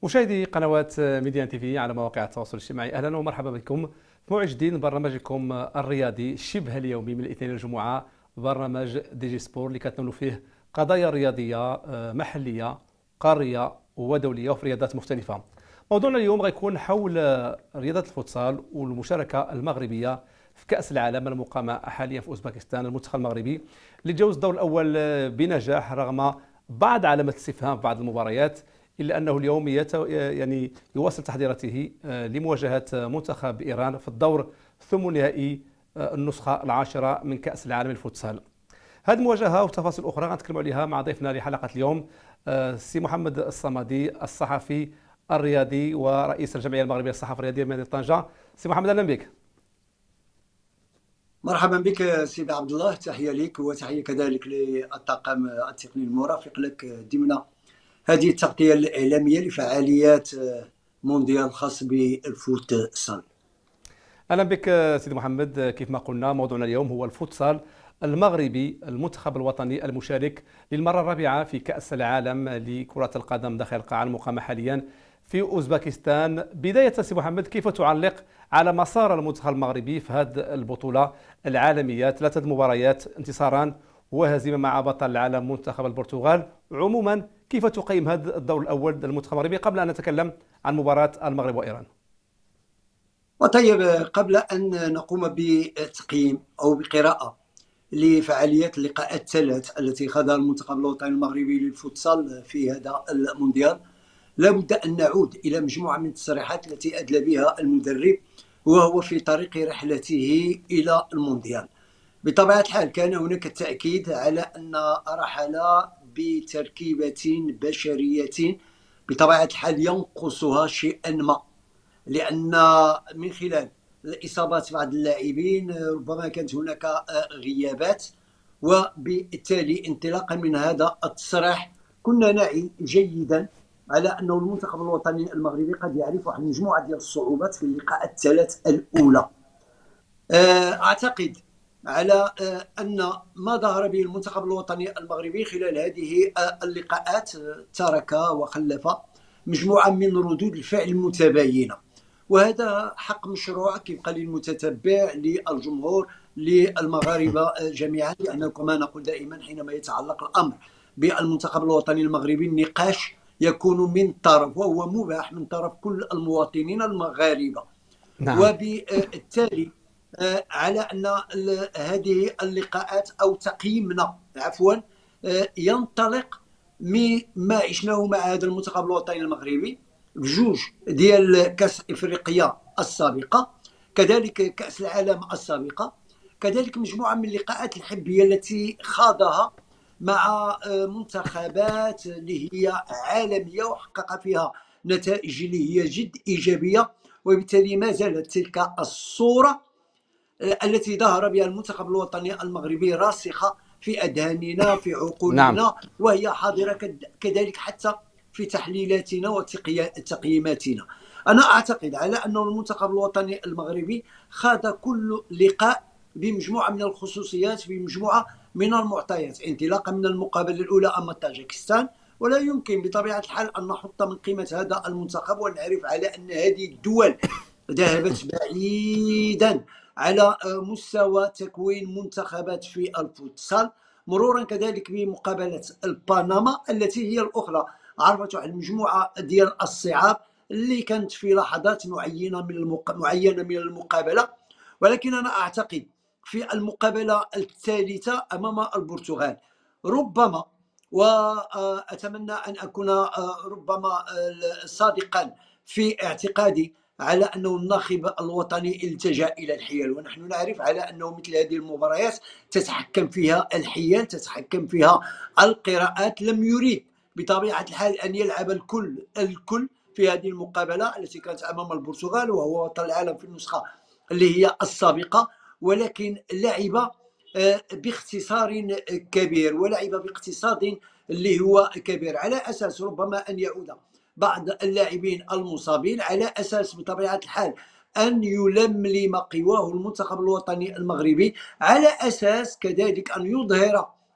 مشاهدي قنوات ميديان تيفي على مواقع التواصل الاجتماعي، اهلا ومرحبا بكم في موعد جديد من برنامجكم الرياضي شبه اليومي من الاثنين الجمعه. برنامج دي جي سبور اللي كتناولوا فيه قضايا رياضيه محليه قاريه ودوليه وفي رياضات مختلفه. موضوعنا اليوم غيكون حول رياضه الفوتسال والمشاركه المغربيه في كأس العالم المقامة حاليا في أوزبكستان. المنتخب المغربي اللي تجاوز الدور الأول بنجاح رغم بعض علامات الاستفهام في بعض المباريات، إلا أنه اليوم يواصل تحضيراته لمواجهة منتخب إيران في الدور الثمانيني النسخة العاشرة من كأس العالم للفوتسال. هذه المواجهة وتفاصيل أخرى غنتكلموا عليها مع ضيفنا لحلقة اليوم سي محمد الصمدي، الصحفي الرياضي ورئيس الجمعية المغربية للصحافة الرياضية بمدينة طنجة. سي محمد، أهلا بك. مرحبا بك سيدي عبد الله، تحية لك وتحية كذلك للطاقم التقني المرافق لك ضمن هذه التغطية الإعلامية لفعاليات مونديال خاص بالفوتسال. أهلا بك سيدي محمد. كيف ما قلنا موضوعنا اليوم هو الفوتسال المغربي، المنتخب الوطني المشارك للمرة الرابعة في كأس العالم لكرة القدم داخل القاعة المقامة حاليا في أوزبكستان. بداية سي محمد، كيف تعلق على مسار المنتخب المغربي في هذه البطولة العالمية؟ 3 مباريات، انتصاران وهزيمة مع بطل العالم منتخب البرتغال. عموما كيف تقيم هذا الدور الأول للمنتخب المغربي قبل أن نتكلم عن مباراة المغرب وإيران؟ وطيب، قبل أن نقوم بتقييم أو بقراءة لفعاليات اللقاءات الثلاث التي خاضها المنتخب الوطني المغربي للفوتسال في هذا المونديال، لابد أن نعود إلى مجموعة من التصريحات التي أدلى بها المدرب وهو في طريق رحلته إلى المونديال. بطبيعة الحال كان هناك التأكيد على أن رحل بتركيبة بشرية بطبيعة الحال ينقصها شيئا ما، لأن من خلال الإصابات بعض اللاعبين ربما كانت هناك غيابات، وبالتالي انطلاقا من هذا التصريح كنا نعي جيدا على أنه المنتخب الوطني المغربي قد يعرف واحد مجموعة ديال الصعوبات في اللقاءات الثلاث الأولى. أعتقد على أن ما ظهر به المنتخب الوطني المغربي خلال هذه اللقاءات ترك وخلف مجموعة من ردود الفعل المتباينة، وهذا حق مشروع كيبقى للمتتبع للجمهور للمغاربة جميعا، لأنه كما نقول دائما حينما يتعلق الأمر بالمنتخب الوطني المغربي النقاش يكون من طرف، وهو مباح من طرف كل المواطنين المغاربة. نعم. وبالتالي على أن هذه اللقاءات أو تقييمنا عفوا ينطلق مما عشناه مع هذا المنتخب الوطني المغربي بجوج ديال كأس إفريقيا السابقة، كذلك كأس العالم السابقة، كذلك مجموعة من اللقاءات الحبية التي خاضها مع منتخبات اللي هي عالمية وحقق فيها نتائج اللي هي جد إيجابية. وبالتالي ما زالت تلك الصورة التي ظهر بها المنتخب الوطني المغربي راسخة في أذهاننا في عقولنا. نعم. وهي حاضرة كذلك حتى في تحليلاتنا وتقييماتنا. أنا أعتقد على أن المنتخب الوطني المغربي خاض كل لقاء بمجموعة من الخصوصيات، بمجموعة من المعطيات، انطلاقا من المقابلة الأولى أمام طاجكستان. ولا يمكن بطبيعة الحال أن نحط من قيمة هذا المنتخب ونعرف على أن هذه الدول ذهبت بعيدا على مستوى تكوين منتخبات في الفوتسال، مرورا كذلك بمقابلة البنما التي هي الأخرى عرفت على المجموعة ديال الصعاب اللي كانت في لحظات معينة من المقابلة. ولكن أنا أعتقد في المقابلة الثالثة أمام البرتغال ربما، وأتمنى أن أكون ربما صادقا في اعتقادي على أنه الناخب الوطني التجأ إلى الحيل، ونحن نعرف على أنه مثل هذه المباريات تتحكم فيها الحيل، تتحكم فيها القراءات. لم يريد بطبيعة الحال أن يلعب الكل في هذه المقابلة التي كانت أمام البرتغال وهو بطل العالم في النسخة اللي هي السابقة، ولكن لعب باختصار كبير ولعب باقتصاد اللي هو كبير، على أساس ربما أن يعود بعض اللاعبين المصابين، على أساس بطبيعة الحال أن يلملم قواه المنتخب الوطني المغربي، على أساس كذلك أن يظهر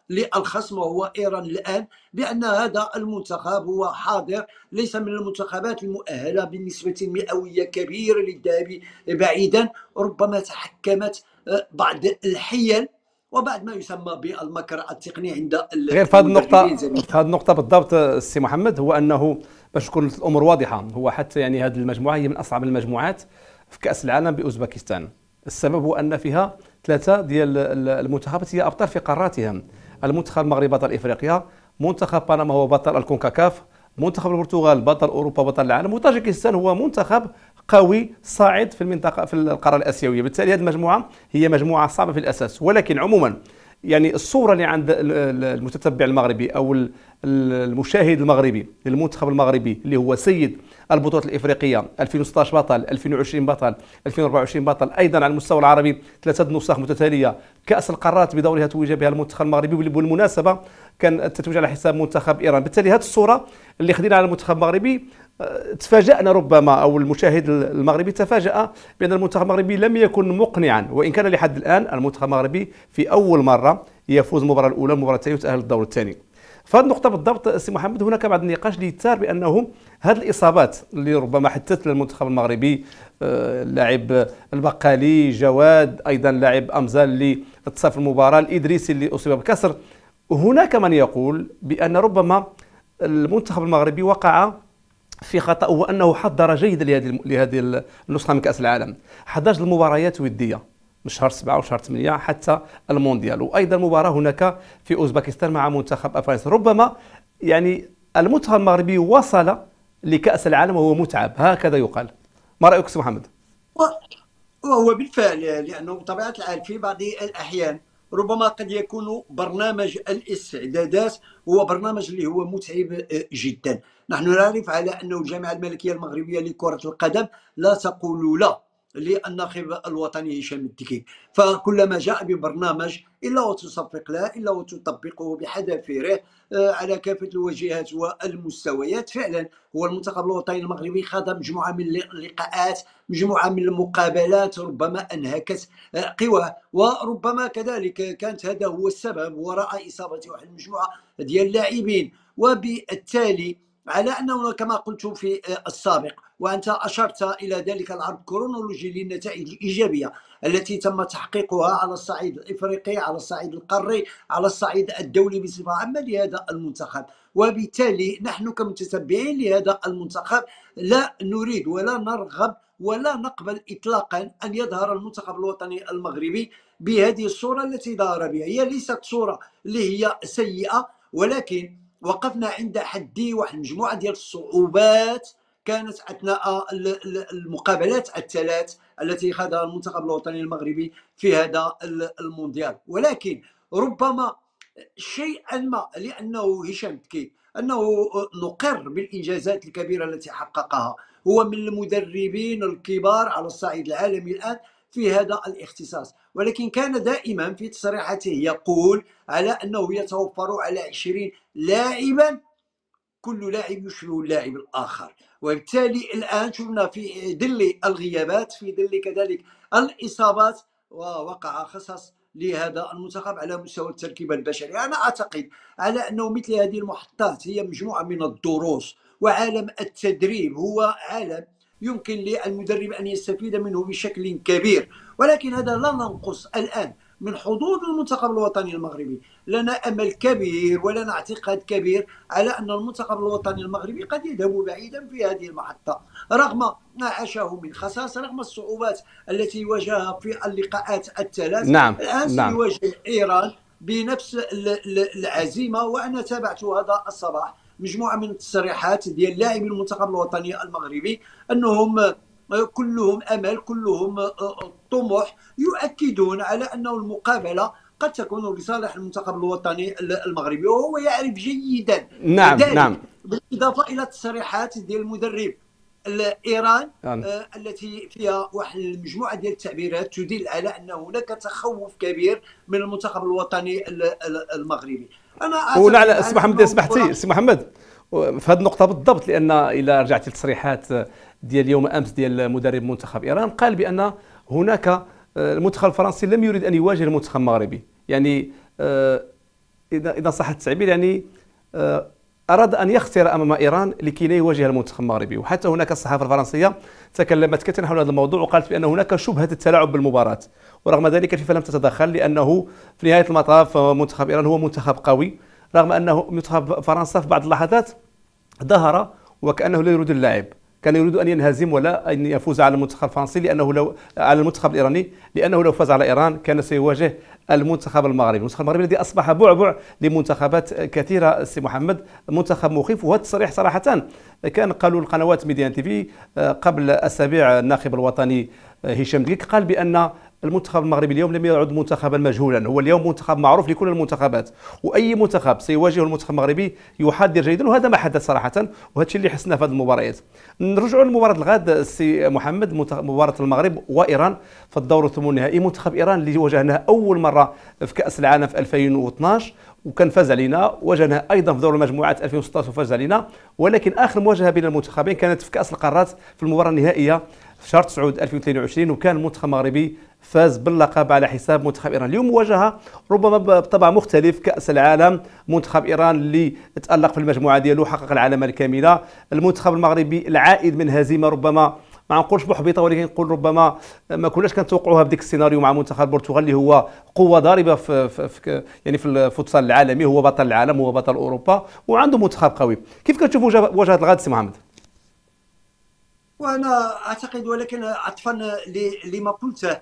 للخصم وهو إيران الآن بأن هذا المنتخب هو حاضر، ليس من المنتخبات المؤهلة بنسبة مئوية كبيرة للذهاب بعيدا. ربما تحكمت بعض الحيل وبعد ما يسمى بالمكر التقني عند غير في هذه النقطة، المدربين. في هذه النقطة بالضبط السي محمد، هو أنه باش تكون الأمور واضحة، هو حتى يعني هذه المجموعة هي من أصعب المجموعات في كأس العالم بأوزبكستان. السبب هو أن فيها 3 ديال المنتخبات هي أبطال في قاراتهم. المنتخب المغربي بطل إفريقيا، منتخب بنما هو بطل الكونكاكاف، منتخب البرتغال بطل أوروبا بطل العالم، وطاجيكستان هو منتخب قوي صاعد في المنطقة في القارة الآسيوية. بالتالي هذه المجموعة هي مجموعة صعبة في الأساس، ولكن عموما يعني الصورة اللي عند المتتبع المغربي أو المشاهد المغربي للمنتخب المغربي اللي هو سيد البطولات الإفريقية 2016 بطل، 2020 بطل، 2024 بطل، أيضا على المستوى العربي 3 نسخ متتالية، كأس القارات بدورها توج بها المنتخب المغربي، بالمناسبة كان التتويج على حساب منتخب إيران. بالتالي هذه الصورة اللي خدينا على المنتخب المغربي تفاجأنا ربما، أو المشاهد المغربي تفاجأ بأن المنتخب المغربي لم يكن مقنعا، وإن كان لحد الآن المنتخب المغربي في أول مرة يفوز المباراة الأولى، المباراة الثانية، وتأهل للدور الثاني. فهذه النقطة بالضبط سي محمد هناك بعض النقاش اللي يثار بأنه هذه الإصابات اللي ربما حدثت للمنتخب المغربي، لاعب البقالي، جواد، أيضا لاعب أمزال اللي اتصاب في المباراة، الإدريسي اللي أصيب بكسر، هناك من يقول بأن ربما المنتخب المغربي وقع في خطأ، هو أنه حضر جيدا لهذه النسخة من كأس العالم. 11 المباريات ودية من شهر 7 وشهر 8 حتى المونديال، وأيضا مباراة هناك في أوزبكستان مع منتخب أفغانستان. ربما يعني المنتخب المغربي وصل لكأس العالم وهو متعب، هكذا يقال. ما رأيك سي محمد؟ وهو بالفعل، لأنه بطبيعة الحال في بعض الأحيان ربما قد يكون برنامج الاستعدادات هو برنامج اللي هو متعب جدا. نحن نعرف على أنه الجامعة الملكية المغربية لكرة القدم لا تقول لا للناخب الوطني هشام الدكيك، فكلما جاء ببرنامج إلا وتصفق له إلا وتطبقه بحذافيره على كافة الوجهات والمستويات. فعلا هو المنتخب الوطني المغربي خاض مجموعة من اللقاءات، مجموعة من المقابلات ربما أنهكت قواه، وربما كذلك كانت هذا هو السبب وراء إصابة واحد المجموعة ديال اللاعبين. وبالتالي على أنه كما قلت في السابق وأنت أشرت إلى ذلك العرض كرونولوجي للنتائج الإيجابية التي تم تحقيقها على الصعيد الإفريقي، على الصعيد القاري، على الصعيد الدولي بصفة عامة لهذا المنتخب. وبالتالي نحن كمتتبعين لهذا المنتخب لا نريد ولا نرغب ولا نقبل إطلاقا أن يظهر المنتخب الوطني المغربي بهذه الصورة التي ظهر بها. هي ليست صورة اللي هي سيئة، ولكن وقفنا عند حد واحد مجموعة ديال الصعوبات كانت أثناء المقابلات الثلاث التي خاضها المنتخب الوطني المغربي في هذا المونديال. ولكن ربما شيئا ما لأنه هشام الدكيك أنه نقر بالإنجازات الكبيرة التي حققها، هو من المدربين الكبار على الصعيد العالمي الآن في هذا الاختصاص، ولكن كان دائما في تصريحاته يقول على أنه يتوفر على 20 لاعبا كل لاعب يشبه اللاعب الآخر. وبالتالي الآن شفنا في ظل الغيابات، في ظل كذلك الإصابات، ووقع خصص لهذا المنتخب على مستوى التركيبة البشرية. أنا أعتقد على أنه مثل هذه المحطات هي مجموعة من الدروس، وعالم التدريب هو عالم يمكن للمدرب أن يستفيد منه بشكل كبير، ولكن هذا لا ننقص الآن من حظوظ المنتخب الوطني المغربي. لنا أمل كبير ولنا اعتقاد كبير على أن المنتخب الوطني المغربي قد يذهب بعيدا في هذه المحطة رغم ما عاشه من خسائر، رغم الصعوبات التي واجهها في اللقاءات الثلاث. نعم. الآن سيواجه إيران بنفس العزيمة. وأنا تابعت هذا الصباح مجموعة من التصريحات ديال لاعبي المنتخب الوطني المغربي أنهم كلهم أمل، كلهم طموح، يؤكدون على أنه المقابلة قد تكون لصالح المنتخب الوطني المغربي، وهو يعرف جيدا. نعم. بالإضافة إلى التصريحات ديال المدرب إيران التي فيها واحد المجموعة ديال التعبيرات تدل على أن هناك تخوف كبير من المنتخب الوطني المغربي. أنا سي محمد سمحتي سي محمد في هذه النقطة بالضبط، لأن إلى رجعت للتصريحات ديال يوم أمس ديال مدرب منتخب إيران قال بأن هناك المنتخب الفرنسي لم يريد أن يواجه المنتخب المغربي، يعني اذا صح التعبير يعني أراد أن يخسر أمام إيران لكي لا يواجه المنتخب المغربي. وحتى هناك الصحافة الفرنسية تكلمت كثيرا حول هذا الموضوع وقالت بأن هناك شبهة التلاعب بالمباراة، ورغم ذلك الفيفا لم تتدخل لأنه في نهاية المطاف منتخب إيران هو منتخب قوي، رغم أنه منتخب فرنسا في بعض اللحظات ظهر وكأنه لا يريد اللعب، كان يريد أن ينهزم ولا أن يفوز على المنتخب الفرنسي لأنه لو على المنتخب الإيراني، لأنه لو فاز على إيران كان سيواجه المنتخب المغربي الذي أصبح بعبع لمنتخبات كثيرة. سي محمد منتخب مخيف، وهذا التصريح صراحة كان قالوا القنوات ميديان تيفي قبل أسابيع. الناخب الوطني هشام دقيق قال بأن المنتخب المغربي اليوم لم يعد منتخبا مجهولا، هو اليوم منتخب معروف لكل المنتخبات، واي منتخب سيواجه المنتخب المغربي يحضر جيدا، وهذا ما حدث صراحه، وهذا الشيء اللي حسنا في هذه المباريات. نرجعوا لمباراه الغد سي محمد، مباراه المغرب وايران في الدور الثمن النهائي. منتخب ايران اللي واجهناه اول مره في كاس العالم في 2012 وكان فاز علينا، واجهناه ايضا في دور المجموعات 2016 وفاز علينا، ولكن اخر مواجهه بين المنتخبين كانت في كاس القارات في المباراه النهائيه في شهر 9 2022، وكان المنتخب المغربي فاز باللقب على حساب منتخب ايران. اليوم مواجهه ربما بطبع مختلف، كاس العالم، منتخب ايران اللي تالق في المجموعه ديالو حقق العلامه الكامله، المنتخب المغربي العائد من هزيمه ربما ما نقولش محبطه، ولكن نقول ربما ما كناش كنتوقعوها بديك السيناريو مع منتخب البرتغال اللي هو قوه ضاربه في الفوتسال العالمي، هو بطل العالم، هو بطل اوروبا وعنده منتخب قوي. كيف كتشوف مواجهه الغد سي محمد؟ وانا اعتقد، ولكن عطفا لما قلته،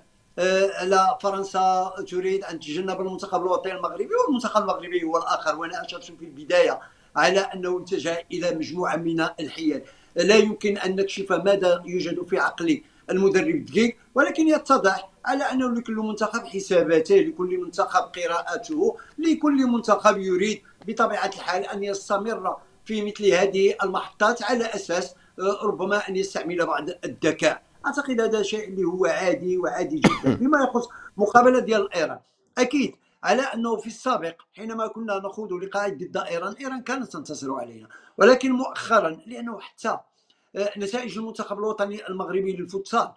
لا فرنسا تريد ان تتجنب المنتخب الوطني المغربي، والمنتخب المغربي هو الاخر. وانا اشرت في البدايه على انه اتجه الى مجموعه من الحيل، لا يمكن ان نكشف ماذا يوجد في عقل المدرب دقيق، ولكن يتضح على انه لكل منتخب حساباته، لكل منتخب قراءته، لكل منتخب يريد بطبيعه الحال ان يستمر في مثل هذه المحطات على اساس ربما ان يستعمل بعض الذكاء. اعتقد هذا شيء اللي هو عادي وعادي جدا. بما يخص مقابله ديال ايران، اكيد على انه في السابق حينما كنا نخوض لقاءات ضد ايران كانت تنتصر علينا، ولكن مؤخرا لانه حتى نتائج المنتخب الوطني المغربي للفوتسال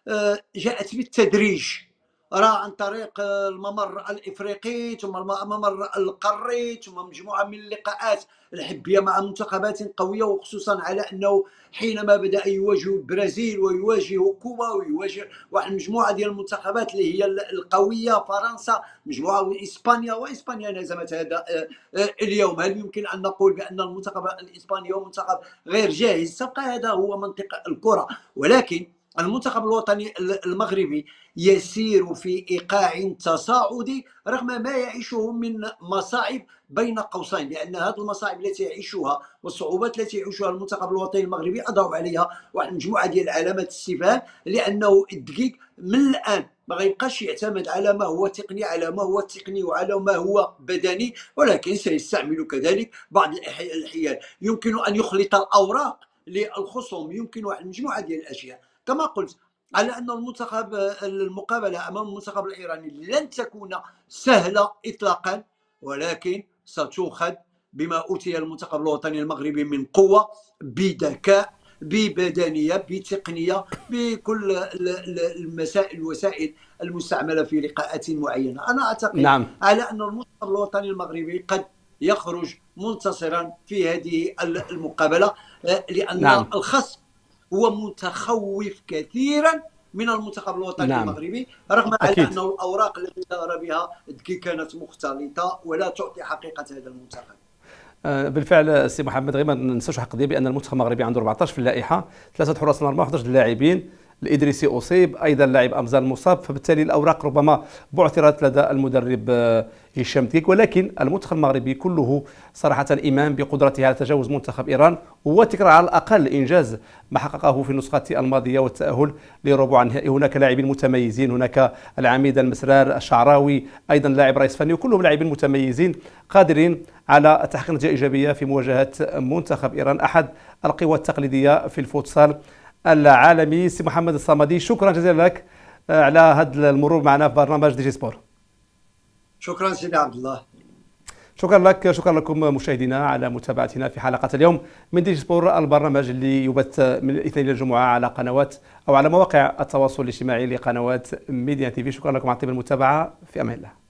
جاءت بالتدريج، راه عن طريق الممر الافريقي، ثم الممر القاري، ثم مجموعه من اللقاءات الحبيه مع منتخبات قويه، وخصوصا على انه حينما بدا يواجه البرازيل ويواجه كوبا ويواجه واحد المجموعه ديال المنتخبات اللي هي القويه، فرنسا، مجموعه واسبانيا نزمت هذا اليوم. هل يمكن ان نقول بان المنتخب الاسباني هو منتخب غير جاهز؟ تبقى هذا هو منطق الكره، ولكن المنتخب الوطني المغربي يسير في ايقاع تصاعدي رغم ما يعيشه من مصاعب بين قوسين، لان هذه المصاعب التي يعيشها والصعوبات التي يعيشها المنتخب الوطني المغربي اضعوا عليها واحد المجموعه ديال علامات الاستفهام، لانه الدقيق من الان ما غيبقاش يعتمد على ما هو تقني، على ما هو تقني وعلى ما هو بدني، ولكن سيستعمل كذلك بعض الحيل. يمكن ان يخلط الاوراق للخصوم، يمكن واحد المجموعه ديال الاشياء. كما قلت على ان المقابله امام المنتخب الايراني لن تكون سهله اطلاقا، ولكن ستؤخذ بما اوتي المنتخب الوطني المغربي من قوه، بذكاء، ببدنيه، بتقنيه، بكل الوسائل المستعمله في لقاءات معينه. انا اعتقد على ان المنتخب الوطني المغربي قد يخرج منتصرا في هذه المقابله، لان الخصم هو متخوف كثيرا من المنتخب الوطني المغربي، رغم على انه الاوراق التي ظهر بها كانت مختلطه ولا تعطي حقيقه هذا المنتخب. بالفعل سي محمد، غير ما ننساوش حق ديال بان المنتخب المغربي عنده 14 في اللائحه، 3 حراس مرمى، 11 لاعبين، الادريسي اصيب، ايضا اللاعب امزال مصاب، فبالتالي الاوراق ربما بعثرت لدى المدرب هشام دقيق، ولكن المنتخب المغربي كله صراحه ايمان بقدرته على تجاوز منتخب ايران وتكرار على الاقل انجاز ما حققه في النسخه الماضيه والتاهل لربع النهائي. هناك لاعبين متميزين، هناك العميد المسرار، الشعراوي، ايضا لاعب رئيس فني، وكلهم لاعبين متميزين قادرين على تحقيق نتيجه ايجابيه في مواجهه منتخب ايران، احد القوى التقليديه في الفوتسال العالمي. سي محمد الصمدي، شكرا جزيلا لك على هذا المرور معنا في برنامج دي جي سبور. شكرا سيدي عبد الله. شكرا لك، شكرا لكم مشاهدينا على متابعتنا في حلقة اليوم من دي جي سبور، البرنامج اللي يبث من الاثنين إلى الجمعة على قنوات أو على مواقع التواصل الاجتماعي لقنوات ميديان تيفي. شكرا لكم على طيب المتابعة، في أمان الله.